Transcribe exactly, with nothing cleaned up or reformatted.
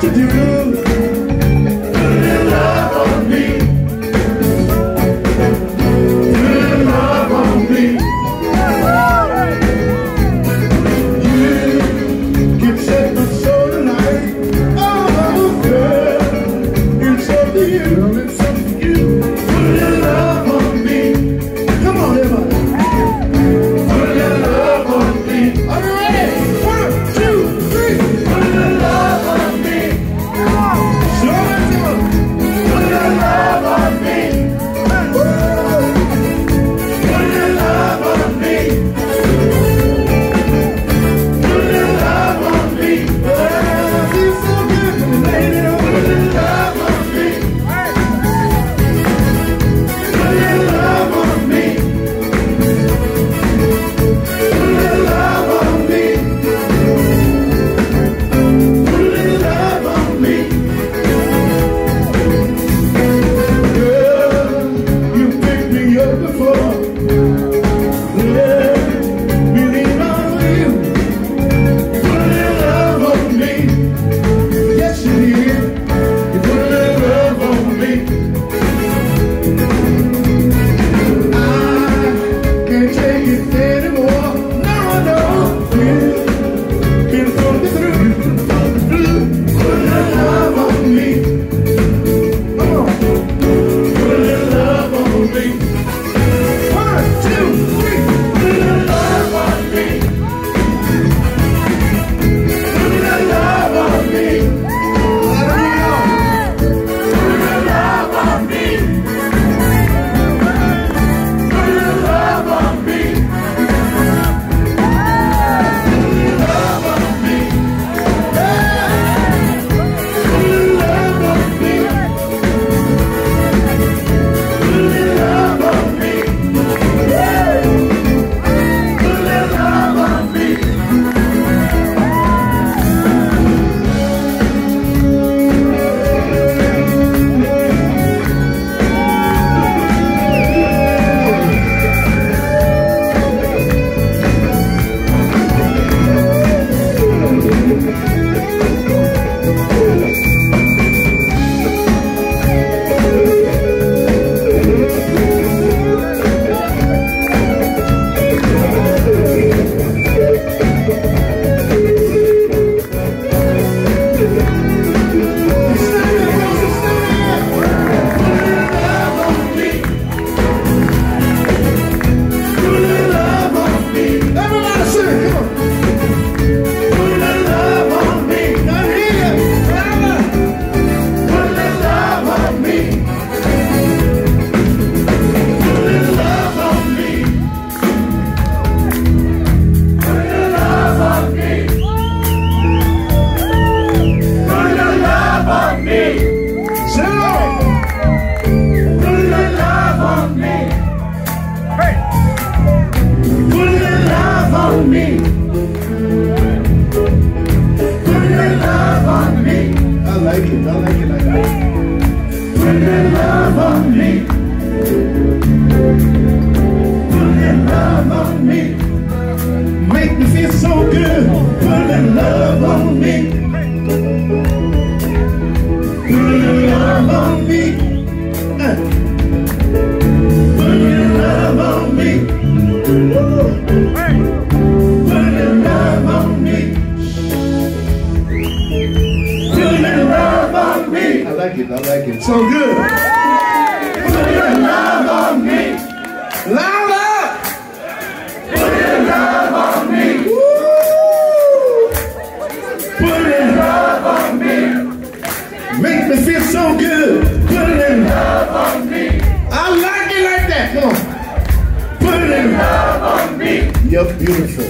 you do. Put a little love on me. Put a little love on me. You can set my soul tonight. Oh, girl, it's up to you. It's up to you. Put a little love on me. Come on, everybody. Put a little love on me. Are you ready? One, two, three. Put a little love on me. Show it to them. Put a little love on me. Woo. Put a little love on me. Put a little love on me. Oh, feel so good when you lay it on. Put a little love on me. Put a little love on me. Put a little love on me. Put a little love on me. Girl, you picked me up before. Yeah, believe I will. Put a little love on me. Yes, you did. You put a little love on me. I can't take it anymore. No, no. Been, been through the through. Put a little love on me. Come on. Put a little love on me. One, two, three. Put a little love on me. Put a little love on me. Hallelujah. Put a little love on me. Put a little love on me. Love on me. Hey. Put a little love on me. Put a little love on me. Hey. Put a little love on me. Everybody sing, come on. Put a little love on me. Now here, put a little love on me. Put a little love on me. Put a little love on me. Put a little love on me. Sing along. Put a little love on me. Put a little love on me. Put a little love on me. I like it, I like it like that. Put a little love on me. Put a little love on me. Make me feel so good. Put a little love on me. Put a little love on me. Uh. Put a little love on me. Put a little love on me. Put a little love on me. I like it, I like it. So good. Put a little love on me. Louder. Put a little love on me. Woo. Put a little love on me. Make me feel so good. Put a little love on me. I like it like that. Come on. Put a little love on me. You're beautiful.